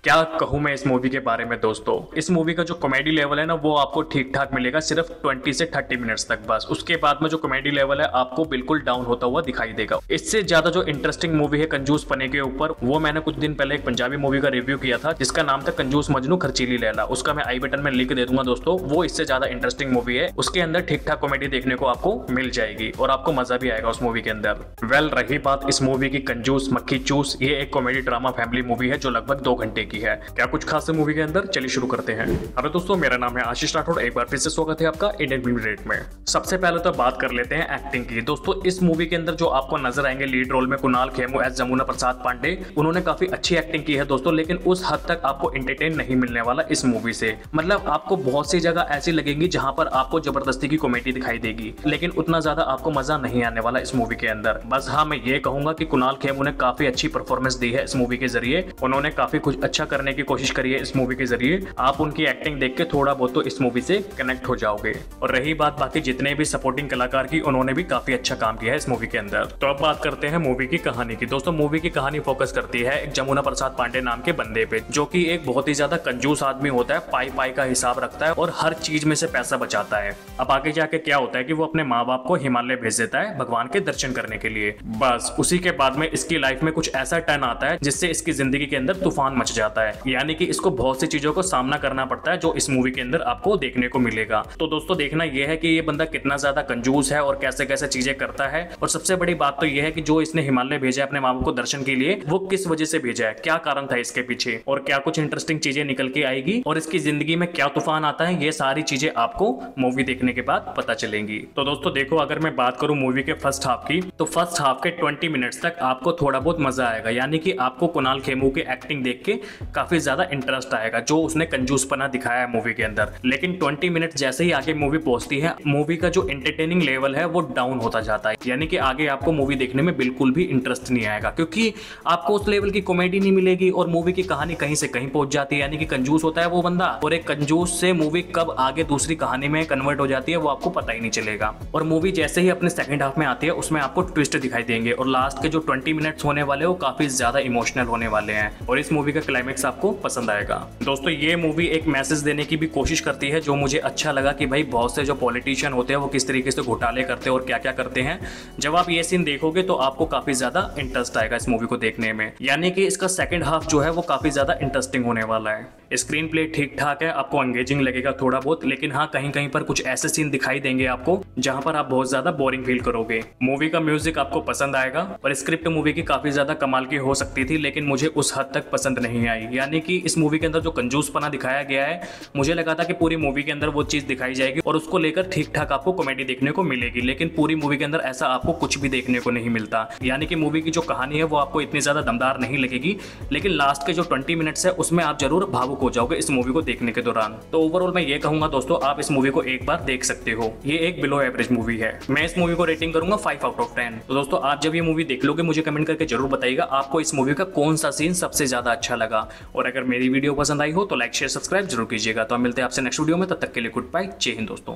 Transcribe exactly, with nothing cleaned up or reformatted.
क्या कहूँ मैं इस मूवी के बारे में दोस्तों। इस मूवी का जो कॉमेडी लेवल है ना वो आपको ठीक ठाक मिलेगा सिर्फ बीस से तीस मिनट्स तक बस। उसके बाद में जो कॉमेडी लेवल है आपको बिल्कुल डाउन होता हुआ दिखाई देगा। इससे ज्यादा जो इंटरेस्टिंग मूवी है कंजूस पने के ऊपर, वो मैंने कुछ दिन पहले एक पंजाबी मूवी का रिव्यू किया था जिसका नाम था कंजूस मजनू खर्चीली लैला। उसका मैं आई बटन में लिंक दे दूंगा दोस्तों। वो इससे ज्यादा इंटरेस्टिंग मूवी है। उसके अंदर ठीक ठाक कॉमेडी देखने को आपको मिल जाएगी और आपको मजा भी आएगा उस मूवी के अंदर। वेल रही बात इस मूवी की कंजूस मक्खी चूस, ये एक कॉमेडी ड्रामा फैमिली मूवी है जो लगभग दो घंटे की है। क्या कुछ खास है मूवी के अंदर, चलिए शुरू करते हैं। अरे दोस्तों, मेरा नाम है आशीष राठौड़। एक बार फिर से स्वागत है आपका इंडियन फिल्म रेट में। सबसे पहले तो बात कर लेते हैं एक्टिंग की। दोस्तों इस मूवी के अंदर जो आपको नजर आएंगे लीड रोल में कुणाल खेमू एस जमुना प्रसाद पांडे, उन्होंने काफी अच्छी एक्टिंग की है दोस्तों। लेकिन उस हद तक आपको एंटरटेन नहीं मिलने वाला इस मूवी से। मतलब आपको बहुत सी जगह ऐसी लगेंगी जहां पर आपको जबरदस्ती की कॉमेडी दिखाई देगी, लेकिन उतना ज्यादा आपको मजा नहीं आने वाला इस मूवी के अंदर। बस हाँ, मैं ये कहूंगा कि कुणाल खेमू ने काफी अच्छी परफॉर्मेंस दी है इस मूवी के जरिए। उन्होंने काफी कुछ अच्छा करने की कोशिश करी है इस मूवी के जरिए। आप उनकी एक्टिंग देख के थोड़ा बहुत तो इस मूवी से कनेक्ट हो जाओगे। और रही बात बाकी जितने भी सपोर्टिंग कलाकार की, उन्होंने भी काफी अच्छा काम किया है इस मूवी के अंदर। तो अब बात करते हैं मूवी की कहानी की। दोस्तों मूवी की कहानी फोकस करती है एक जमुना प्रसाद पांडे नाम के बंदे पे, जो कि एक बहुत ही ज्यादा कंजूस आदमी होता है, पाई पाई का हिसाब रखता है और हर चीज में से पैसा बचाता है। अब आगे जाके क्या होता है कि वो अपने माँ बाप को हिमालय भेज देता है भगवान के दर्शन करने के लिए। बस उसी के बाद में इसकी लाइफ में कुछ ऐसा टर्न आता है जिससे इसकी जिंदगी के अंदर तूफान मच जाता है। यानी कि इसको बहुत सी चीजों को सामना करना पड़ता है जो इस मूवी के अंदर आपको देखने को मिलेगा। तो दोस्तों देखना यह है कि ये बंदा कितना ज्यादा कंजूस है और कैसे कैसे चीजें करता है। और सबसे बड़ी बात तो यह है कि जो इसने हिमालय भेजा है अपने माँ बाप को दर्शन के लिए, वो किस वजह से भेजा है, क्या कारण था इसके पीछे, और क्या कुछ इंटरेस्टिंग चीजें निकल के आएगी और इसकी जिंदगी में क्या तूफान आता है, ये सारी चीजें आपको मूवी देखने के बाद पता चलेंगी। तो दोस्तों देखो, अगर मैं बात करूं मूवी के फर्स्ट हाफ की, तो फर्स्ट हाफ के बीस मिनट्स तक आपको थोड़ा बहुत मजा आएगा। यानी कि आपको कुणाल खेमू की एक्टिंग देख के काफी ज्यादा इंटरेस्ट आएगा जो उसने कंजूसपना दिखाया है मूवी के अंदर। लेकिन बीस मिनट जैसे ही आगे मूवी पहुंचती है, मूवी का जो एंटरटेनिंग लेवल है वो डाउन होता जाता है। यानी कि आगे आपको मूवी देखने में बिल्कुल भी इंटरेस्ट नहीं आएगा, क्योंकि आपको उस लेवल की कॉमेडी नहीं मिलेगी और मूवी की कहानी कहीं से कहीं पहुंच जाती है। यानी कि कंजूस होता है वो बंदा, और एक कंजूस से मूवी कब आगे दूसरी कहानी में कन्वर्ट हो जाती है वो आपको पता ही नहीं चलेगा। और मूवी जैसे ही अपने सेकंड हाफ में आती है, उसमें आपको ट्विस्ट दिखाई देंगे और लास्ट के जो बीस मिनट्स होने वाले वो काफी ज्यादा इमोशनल होने वाले हैं और इस मूवी का क्लाइमेक्स आपको पसंद आएगा। दोस्तों ये मूवी एक मैसेज देने की भी कोशिश करती है, जो मुझे अच्छा लगा कि भाई बहुत से जो पॉलिटिशियन होते हैं वो किस तरीके से घोटाले करते हैं और क्या क्या करते हैं। जब आप ये सीन देखोगे तो आपको काफी ज्यादा इंटरेस्ट आएगा इस मूवी को देखने में। यानी कि इसका सेकंड हाफ जो है वो काफी ज्यादा इंटरेस्टिंग होने वाला है। स्क्रीन प्ले ठीक ठाक है, आपको एंगेजिंग लगेगा थोड़ा बहुत, लेकिन हाँ कहीं कहीं पर कुछ ऐसे सीन दिखाई देंगे आपको जहां पर आप बहुत ज्यादा बोरिंग फील करोगे। मूवी का म्यूजिक आपको पसंद आएगा और स्क्रिप्ट मूवी की काफी ज्यादा कमाल की हो सकती थी, लेकिन मुझे उस हद तक पसंद नहीं आई। यानी कि इस मूवी के अंदर जो कंजूसपना दिखाया गया है, मुझे लगा था कि पूरी मूवी के अंदर वो चीज दिखाई जाएगी और उसको लेकर ठीक ठाक आपको कॉमेडी देखने को मिलेगी, लेकिन पूरी मूवी के अंदर ऐसा आपको कुछ भी देखने को नहीं मिलता। यानी कि मूवी की जो कहानी है वो आपको इतनी ज्यादा दमदार नहीं लगेगी, लेकिन लास्ट के जो बीस मिनट्स है उसमें आप जरूर भावुक हो जाओगे इस मूवी को देखने के दौरान। तो ओवरऑल मैं ये कहूंगा दोस्तों, आप इस मूवी को एक बार देख सकते हो। ये एक बिलो एवरेज मूवी है। मैं इस मूवी को रेटिंग करूंगा फाइव आउट ऑफ टेन। तो दोस्तों आप जब ये मूवी देख लोगे मुझे कमेंट करके जरूर बताइएगा आपको इस मूवी का कौन सा सीन सबसे ज्यादा अच्छा लगा। और अगर मेरी वीडियो पसंद आई हो तो लाइक शेयर सब्सक्राइब जरूर कीजिएगा। तो हम मिलते हैं आपसे नेक्स्ट वीडियो में, तब तक के लिए गुड बाय, जय हिंद दोस्तों।